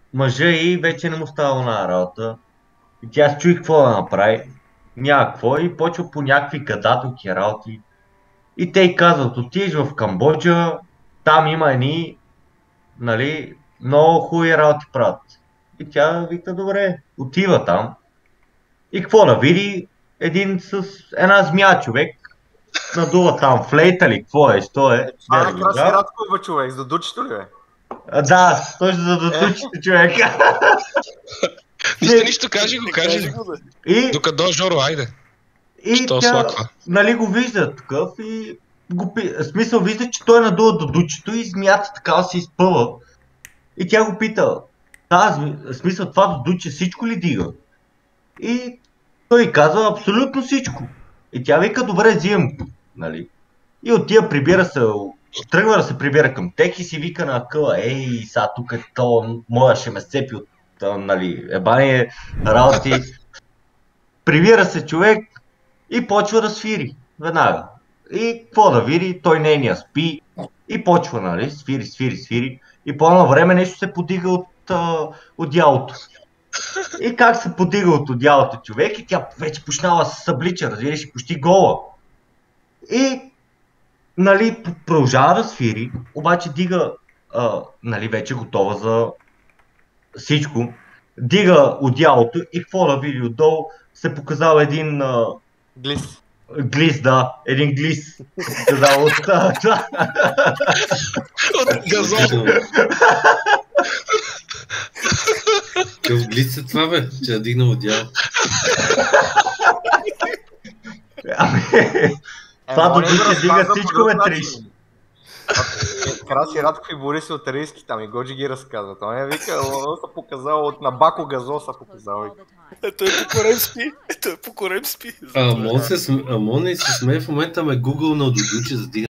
мъжа и вече не му става на работа. И тя се чуи какво да направи. Някакво и почва по някакви гадателки работи. И те й казват, отидеш в Камбоджа, там има едни, нали, много хубави работи правят. И тя вика, добре, отива там. И какво да види? Един с една змия човек, надува там флейта ли, какво е, що е, Това да е го Краси знам. Радкова, човек, за дучето ли бе? Да, точно за да тучите човека. Нищо, кажи го, кажи го. И, Докато дойде Жоро, айде. и Що тя, слаква? нали го вижда такъв и в смисъл вижда, че той е надува до дучето и змията така се изпъва. И тя го пита, в смисъл това дудуче всичко ли дига? И той казва абсолютно всичко. И тя вика, добре, взимам го, нали. И отива, тръгва да се прибира към тех и си вика на къла, ей, сега тук е то, моя ще ме сцепи от, нали, ебание, работи. Прибира се човек и почва да свири, веднага. И какво да види, той нейния спи и почва, нали, свири. И по едно време нещо се подига от одялото. И как се подига от одялото човек и тя вече почнала да се съблича, разбираш, почти гола. И нали, продължава да свири, обаче дига, нали, вече готова за всичко. Дига одялото и какво да види отдолу, се показал един Глис. глис, да, един глис. Се показал от От газон. Какъв глиц е това, бе? Че да дигна одеяло. Ами, това до че дига всичко, ме триш. Краси Радков и Борис от Рейски там и Годжи ги разказва. Той не вика, са показал от Набако Газо са показал. Той по корем спи. Амон не се смее в момента ме гугълнал до дуче за